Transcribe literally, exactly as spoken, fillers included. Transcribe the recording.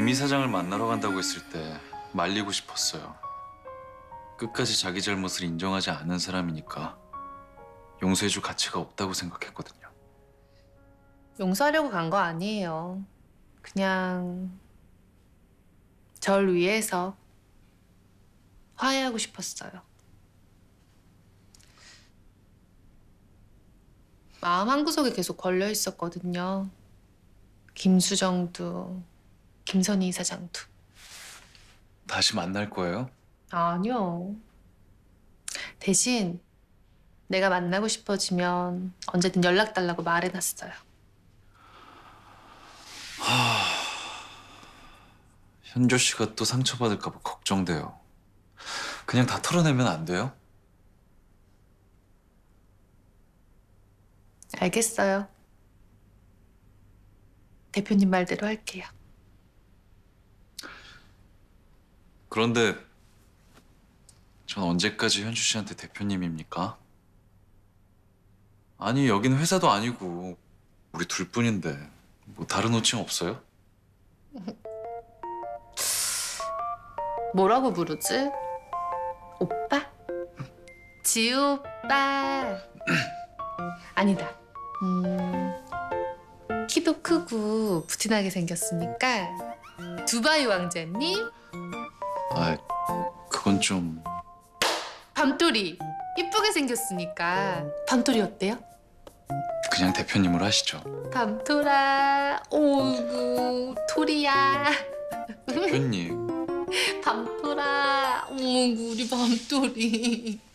김 이사장을 만나러 간다고 했을 때 말리고 싶었어요. 끝까지 자기 잘못을 인정하지 않은 사람이니까 용서해줄 가치가 없다고 생각했거든요. 용서하려고 간 거 아니에요. 그냥 절 위해서 화해하고 싶었어요. 마음 한구석에 계속 걸려 있었거든요. 김수정도, 김선희 이사장도. 다시 만날 거예요? 아니요. 대신 내가 만나고 싶어지면 언제든 연락 달라고 말해놨어요. 현조 씨가 또 상처받을까 봐 걱정돼요. 그냥 다 털어내면 안 돼요? 알겠어요. 대표님 말대로 할게요. 그런데 전 언제까지 현주 씨한테 대표님입니까? 아니, 여긴 회사도 아니고 우리 둘뿐인데 뭐 다른 호칭 없어요? 뭐라고 부르지? 오빠? 지우 오빠. 아니다. 음, 키도 크고 부티나게 생겼으니까 두바이 왕자님? 아, 그건 좀... 밤토리. 이쁘게 생겼으니까 밤토리 어때요? 그냥 대표님으로 하시죠. 밤토라. 오구 토리야. 대표님. 밤토라. 오구 우리 밤토리.